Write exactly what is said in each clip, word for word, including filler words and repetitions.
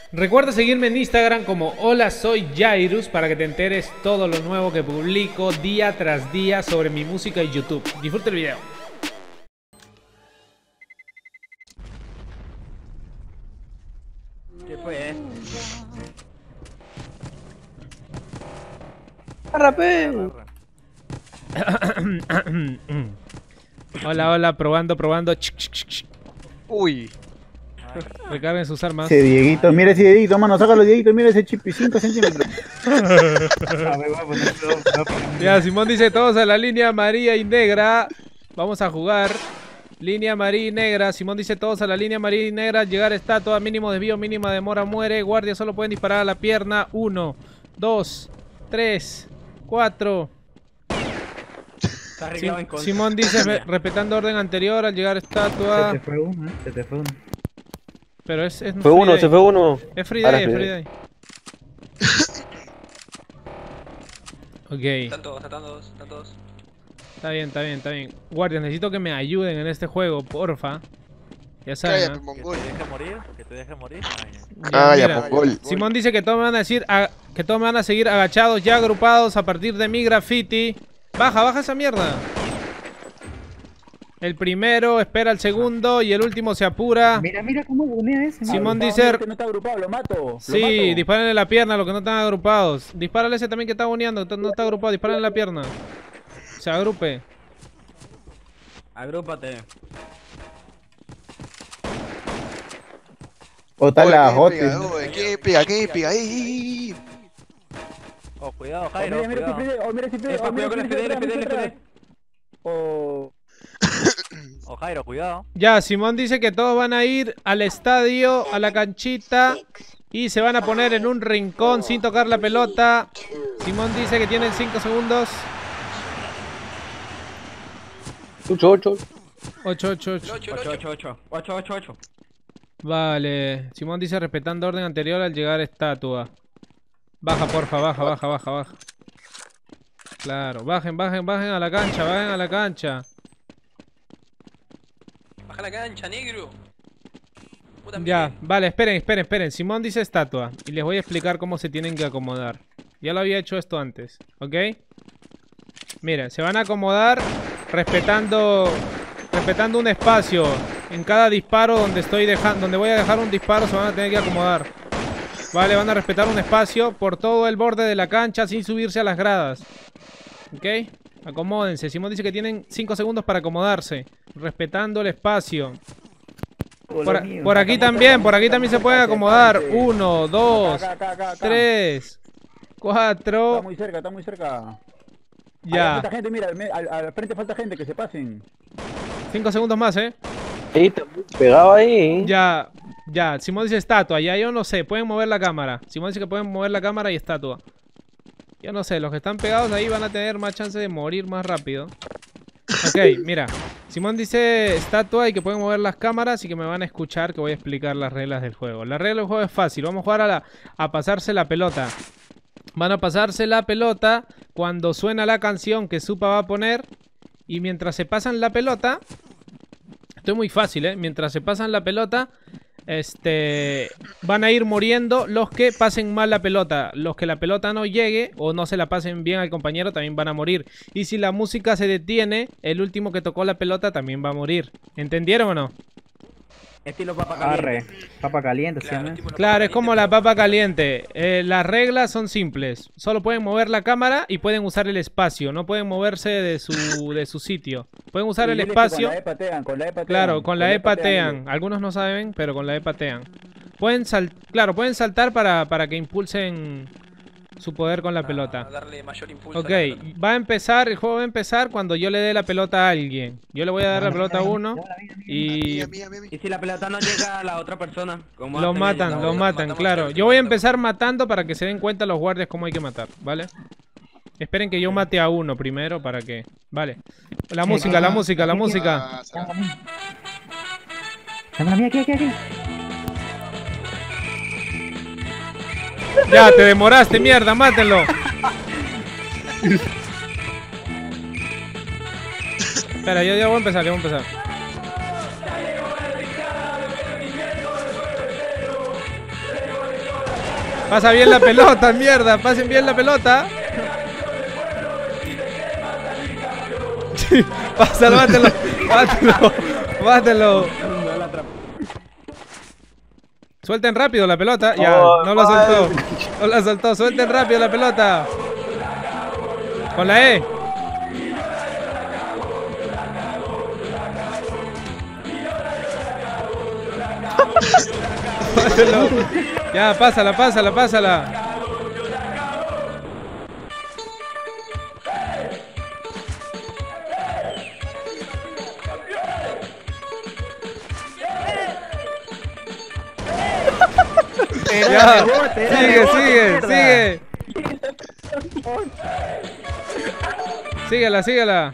Recuerda seguirme en Instagram como Hola Soy Jairus para que te enteres todo lo nuevo que publico día tras día sobre mi música y YouTube. Disfruta el video. ¿Qué fue? ¡Rapé! Hola, hola, probando, probando. Uy. Recarguen sus armas. Ese Dieguito, mira ese Dieguito, mano, sácalo Dieguito, mira ese chip, cinco centímetros. Ya, Simón dice todos a la línea amarilla y negra. Vamos a jugar. Línea amarilla y negra. Simón dice todos a la línea amarilla y negra. Llegar estatua, mínimo desvío, mínima demora, muere. Guardia solo pueden disparar a la pierna. Uno, dos, tres, cuatro. Sim Simón dice respetando orden anterior al llegar estatua. Se te fue uno, eh, se te fue uno. Pero es, es Fue uno, day. se fue uno. Es free day, es free day. Ok. Están todos, están todos, están todos. Está bien, está bien, está bien. Guardias, necesito que me ayuden en este juego, porfa. Ya saben. Cállate, Mongol. ¿Que te deje morir? ¿Que te deje morir? Ah, ya, Mongol. Simón dice que todos me van a decir a, que todos me van a seguir agachados, ya agrupados a partir de mi graffiti. Baja, baja esa mierda. El primero espera al segundo y el último se apura. Mira, mira cómo bonea ese. Simón dice... No está agrupado, lo mato. Sí, dispárenle la pierna a los que no están agrupados. Dispárale ese también que está boneando, no está agrupado, dispárenle la pierna. Se agrupe. Agrúpate. O está la hot. ¿Qué pega? ¿Qué pega? ¡Ey! Oh, cuidado, Jairo. Oh, mira, mira, cuidado. oh, mira, Eh, pa, cuidado con el F D, el F D, el F D. Oh. Oh, Jairo, cuidado. Ya, Simón dice que todos van a ir al estadio, a la canchita y se van a poner en un rincón sin tocar la pelota. Simón dice que tienen cinco segundos. ocho, ocho. ocho, ocho, ocho. ocho, ocho, ocho. ocho, ocho, ocho. Vale. Simón dice respetando orden anterior al llegar a estatua. Baja, porfa, baja, baja, baja, baja. Claro, bajen, bajen, bajen a la cancha, bajen a la cancha. Baja la cancha, negro. Puta Ya, mierda. vale, esperen, esperen, esperen. Simón dice estatua y les voy a explicar cómo se tienen que acomodar. Ya lo había hecho esto antes, ¿ok? Miren, se van a acomodar respetando respetando un espacio. En cada disparo donde estoy dejando, donde voy a dejar un disparo se van a tener que acomodar. Vale, van a respetar un espacio por todo el borde de la cancha sin subirse a las gradas. ¿Ok? Acomódense. Simón dice que tienen cinco segundos para acomodarse. Respetando el espacio. Por, a, por aquí también, por aquí también se pueden acomodar. Uno, dos, tres, cuatro. Está muy cerca, está muy cerca. Ya. Falta gente, mira, al, al frente falta gente, que se pasen. Cinco segundos más, ¿eh? Sí, está muy pegado ahí. Ya, ya. Simón dice estatua. Ya yo no sé. Pueden mover la cámara. Simón dice que pueden mover la cámara y estatua. Yo no sé. Los que están pegados ahí van a tener más chance de morir más rápido. Ok, mira. Simón dice estatua y que pueden mover las cámaras y que me van a escuchar que voy a explicar las reglas del juego. La regla del juego es fácil. Vamos a jugar a, la, a pasarse la pelota. Van a pasarse la pelota cuando suena la canción que Supa va a poner. Y mientras se pasan la pelota... Esto es muy fácil, ¿eh? Mientras se pasan la pelota, este, van a ir muriendo los que pasen mal la pelota. Los que la pelota no llegue o no se la pasen bien al compañero también van a morir. Y si la música se detiene, el último que tocó la pelota también va a morir. ¿Entendieron o no? Estilo papa caliente. Arre, papa caliente, Claro, ¿sí? tipo la Claro, papa es como caliente, la papa caliente. Eh, las reglas son simples. Solo pueden mover la cámara y pueden usar el espacio. No pueden moverse de su, de su sitio. Pueden usar el espacio. Con la E patean, con la E patean. Claro, con la E patean. Algunos no saben, pero con la E patean. Pueden sal claro, pueden saltar para, para que impulsen su poder con la para pelota. darle mayor impulso Ok, a la pelota. va a empezar, el juego va a empezar cuando yo le dé la pelota a alguien. Yo le voy a dar la pelota a uno y Y si la pelota no llega a la otra persona, ¿cómo lo hacen matan, ellos? lo No, matan, matamos claro. al Yo voy a último, empezar matando para que se den cuenta los guardias cómo hay que matar, ¿vale? Esperen que yo mate a uno primero para que... Vale. La música, la música, la música. Cámara mía, aquí, aquí, aquí. Ya, te demoraste, mierda, mátenlo. Espera, yo ya voy a empezar, ya voy a empezar. Pasa bien la pelota, mierda. Pasen bien la pelota. Pásalo, bátelo. Bátelo. Bátelo. Suelten rápido la pelota. Ya, Oh, no la mal. soltó. No la soltó. Suelten rápido la pelota. Con la E. Pásalo. Ya, pásala, pásala, pásala. Ya, sigue, sigue, sigue. Síguela, síguela.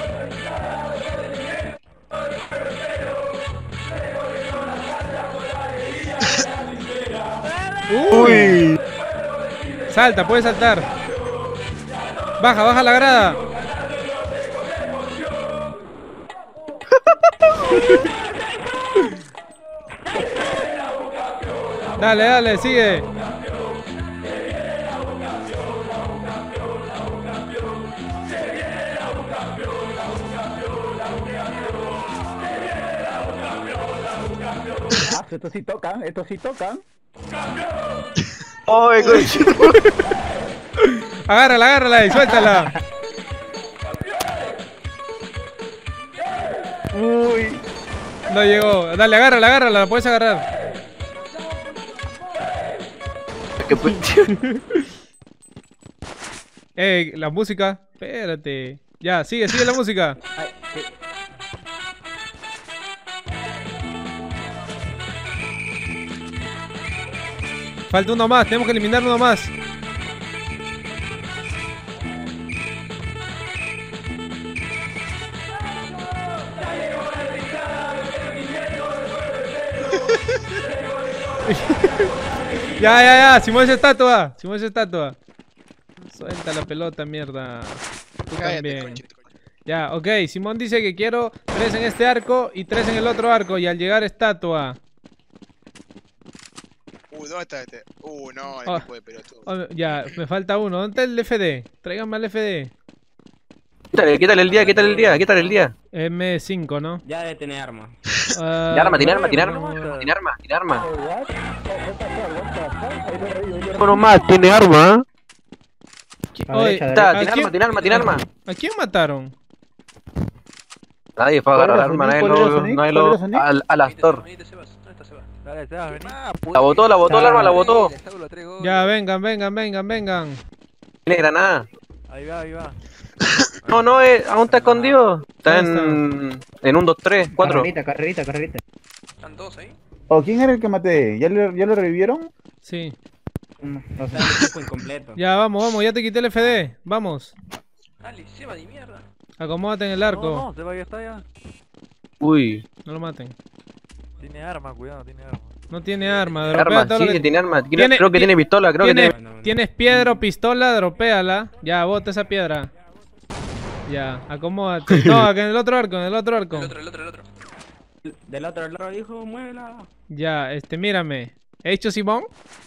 Uy. Salta, puedes saltar. Baja, baja la grada. Dale, dale, sigue. Ah, estos sí tocan, estos sí tocan. ¡Ay, coche! Agárrala, agárrala y suéltala. Uy. No llegó. Dale, agárrala, agárrala, la puedes agarrar. ¿Qué fue? Eh, la música. Espérate. Ya, sigue, sigue la música. Ay, sí. Falta uno más, tenemos que eliminar uno más. Ya, ya, ya, Simón esa estatua. Simón esa estatua. Suelta la pelota, mierda. Tú Cállate, también. conchito, coño. Ya, ok, Simón dice que quiero tres en este arco y tres en el otro arco. Y al llegar estatua. Uh, ¿dónde está este? Uh, no, el Ah. equipo de pelotudo. Oh, ya, me falta uno. ¿Dónde está el F D? Tráiganme al F D. Quítale, quítale el día, quítale el día, quítale el día. M cinco, ¿no? Ya debe tener arma. Ah, Tiene arma, tiene arma, tiene no, arma. no, no. Tiene arma, tiene arma. Oh, what? Oh, what the fuck, what the fuck? Ahí lo reí, ahí lo reí. Uno más, tiene arma. Oye, Está, ¿a tiene quién- arma, tiene arma, tiene arma. ¿A quién mataron? Nadie fue a ¿Cuál agarrar era arma, nadie Sonic? ¿Cuál era lo, Sonic? nadie ¿Cuál lo, era Sonic? al, al Astor. Venite, Sebas. ¿Dónde está Sebas? Dale, Sebas, vení. La botó, la botó el arma, la botó. Ya, vengan, vengan, vengan, vengan. Tiene granada. Ahí va, ahí va. No, no, eh, aún está escondido. Está ¿Dónde en, en un, dos, tres, cuatro. Carrerita, carrerita, carrerita. Están dos ahí. ¿O quién era el que maté? ¿Ya lo, ya lo revivieron? Sí. No, no sé. Está el equipo incompleto. Ya, vamos, vamos, ya te quité el F D. Vamos. Dale, Seba de mierda. Acomódate en el arco. Sebas ya está ya. Uy, No lo maten. Tiene arma, cuidado, tiene arma. No tiene arma, dropea arma, todo sí, lo que que... tiene arma. Tiene- Tiene- creo que ti- tiene pistola, creo Tiene- que tiene. Tienes piedra o pistola, dropéala. Ya, bota esa piedra. Ya, acomódate. No, acá en el otro arco, en el otro arco. El otro, el otro, el otro. Del otro lado dijo, muévela. Ya, este, mírame. ¿He hecho Simón?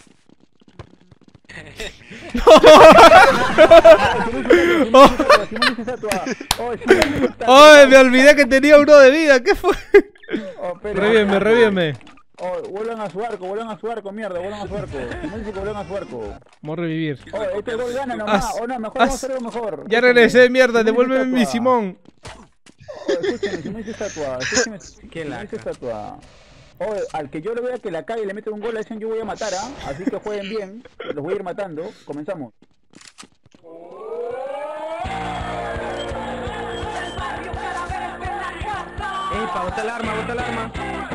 Oh, Simón dice estatua. Oh, Simón dice estatua. ¡Ay, me olvidé que tenía uno de vida! ¿Qué fue? Oh, espera. Revíveme, revíveme. Oh, vuelvan a su arco, vuelvan a su arco, mierda, vuelvan a su arco. Simón dice que vuelvan a su arco. Vamos a revivir. Oh, este gol gana nomás. Haz- Oh, no, mejor haz- vamos a hacer algo mejor. Ya Escúchame. regresé, mierda, Simón dice devuélveme mi estatua. Simón. Oh, escúchame, Simón dice estatua. Escúchame, Qué Simón dice laca. estatua. Oh, al que yo le vea que la cague y le mete un gol a ese yo voy a matar, ¿ah? Así que jueguen bien. Los voy a ir matando. Comenzamos. Epa, bota el arma, bota el arma.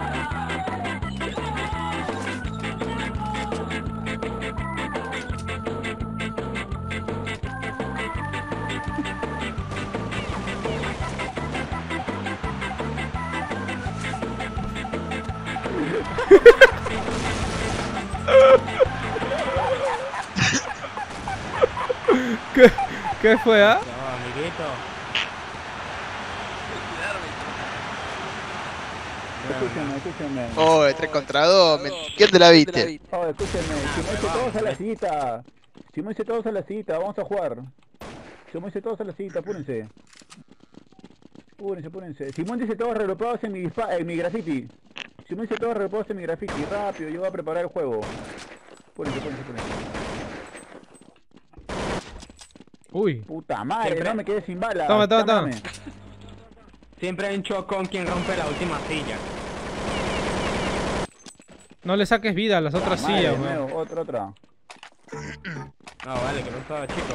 ¿Qué, qué fue, ah? No, amiguito. escúchenme, escúchenme. Oh, de tres contra dos. me- ¿Quién te la viste? Oh, escúchenme, si me dice todos a la cita. Si me dice todos a la cita, vamos a jugar. Si me dice todos a la cita, apúrense. Apúrense, apúrense. Simón dice todos regrupados en mi, dispa- en mi graffiti. Simón dice todos regrupados en mi graffiti. Rápido, yo voy a preparar el juego. Apúrense, apúrense, apúrense. Uy. Puta madre, Siempre- no me quedé sin bala. Toma, toma, toma. Dámame. Siempre hay un chocón quien rompe la última silla. No le saques vida a las otras Madre, sillas, de weón. nuevo, Otra, otra. No, vale, que no estaba chico.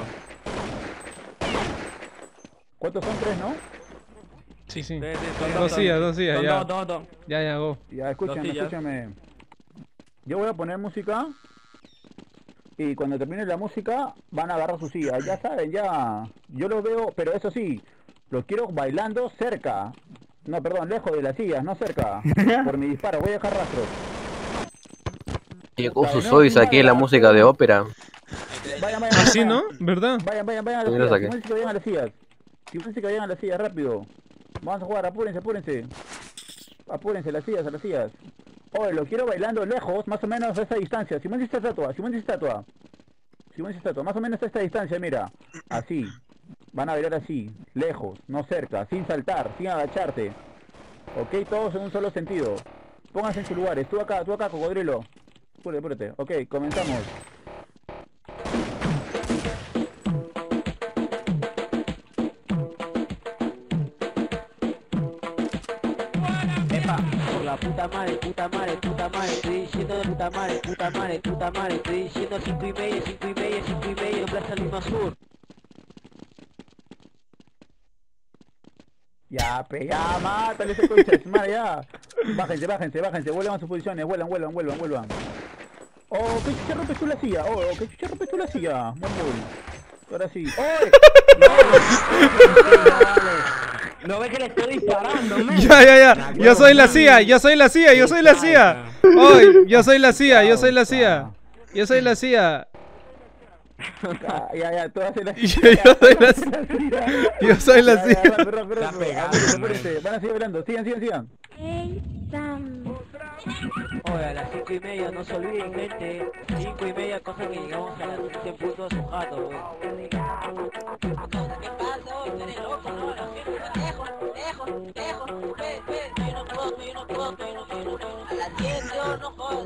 ¿Cuántos son? Tres, ¿no? Sí, sí. Sí, sí, son Dos son- sillas, dos sillas, son ya. Dos, dos, dos. Ya, ya, go. Ya, escúchame, Dos sillas. escúchame. Yo voy a poner música. Y cuando termine la música, van a agarrar su silla. Ya saben, ya. Yo lo veo, pero eso sí, los quiero bailando cerca. No, perdón, lejos de las sillas, no cerca. Por mi disparo, voy a dejar rastros. Llegó su soy, saqué la música de ópera. Vayan, vayan, Así, vayan, ¿no? ¿Verdad? Vayan, vayan, vayan a las Yo lo sillas. saqué. Si que vayan a las sillas. Si que vayan a las sillas, rápido. Vamos a jugar, apúrense, apúrense. Apúrense, las sillas, a las sillas. Oye, lo quiero bailando lejos, más o menos a esta distancia. Simón dice estatua, Simón dice estatua. Simón dice estatua, más o menos a esta distancia, mira. Así. Van a bailar así, lejos, no cerca, sin saltar, sin agacharte. Ok, todos en un solo sentido. Pónganse en sus lugares. Tú acá, tú acá, cocodrilo. Apúrate, apúrate. Ok, comenzamos. Epa. Por la puta madre, puta madre, puta madre, estoy diciendo de puta madre, puta madre, puta madre, estoy diciendo cinco y media, cinco y media, cinco y media en Plaza Lima Sur. Ya, pe, ya, mátale ese coche, madre, ya. Bájense, bájense, bájense, vuelvan a sus posiciones, vuelan, vuelvan, vuelvan, vuelvan. Oh, que chucha rompes tú la silla, oh, que chucha rompes tú la silla. Muy bien. Ahora sí. ¡Oye! No ve que le estoy disparando, men. Ya, ya, ya. Yo soy la C I A, yo soy la C I A, yo soy la C I A. Hoy, yo soy la C I A, yo soy la C I A. Yo soy la C I A. Ya, ya, ya, tú haces la Yo, yo soy la C I A. Yo soy la C I A. Está pegado, Van a seguir hablando, sigan, sigan, sigan. Oye, a las cinco y media, no se olviden, gente. Cinco y media, cosa que llegamos a las cien puntos a su jato, wey. ¿Qué pasa hoy? Tú eres loco, ¿no? Lejos, lejos, lejos. Ven, ven, yo no puedo, yo no puedo, yo no puedo. A las diez yo no jodas.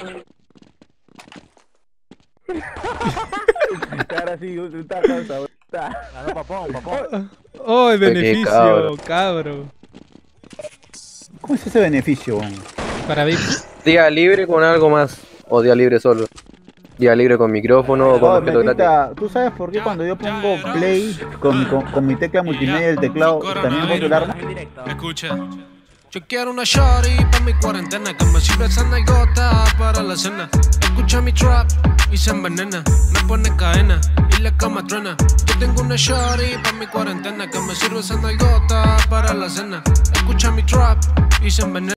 Ahora sí, está cosa, está. Ganó papón, papón. Oh, beneficio, cabro. cabro. ¿Cómo es ese beneficio? Para Vic. Día libre con algo más. O día libre solo. Día libre con micrófono o con Oh, objeto gratis. Metita, ¿tú sabes por qué cuando yo pongo play con, con, con mi tecla multimedia del teclado también pongo el arma? Escucha. Yo quiero una shorty pa' mi cuarentena, que me sirve esa nalgota para la cena. Escucha mi trap y se envenena, me pone cadena y la cama truena. Yo tengo una shorty pa' mi cuarentena, que me sirve esa nalgota para la cena. Escucha mi trap y se envenena.